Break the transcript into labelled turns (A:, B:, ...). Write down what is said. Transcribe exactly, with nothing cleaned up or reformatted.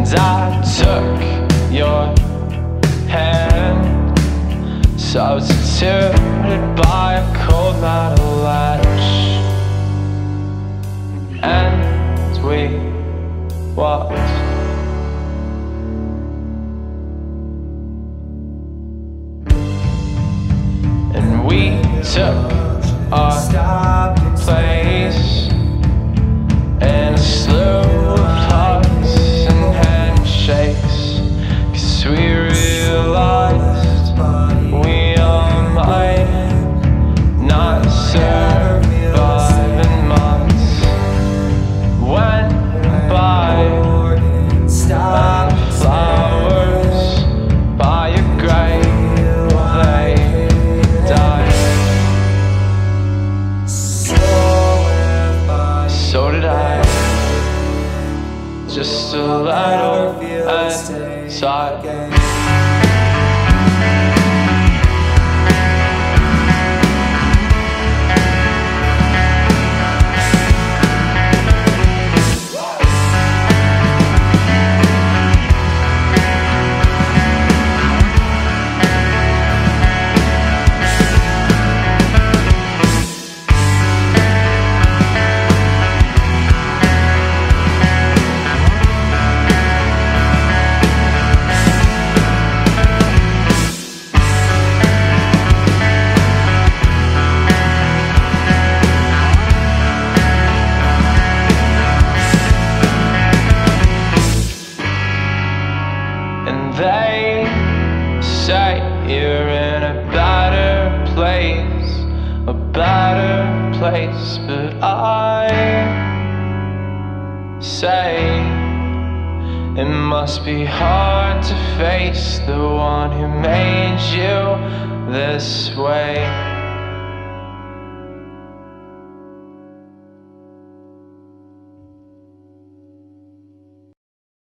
A: I took your hand, substituted by a cold metal latch, and we walked. And we took our place in a slew of hugs and handshakes, 'cause we realized we all might not survive, and months went by, and flowers by your grave, they died. So did I, just a little inside. They say you're in a better place, a better place, but I say it must be hard to face the one who made you this way.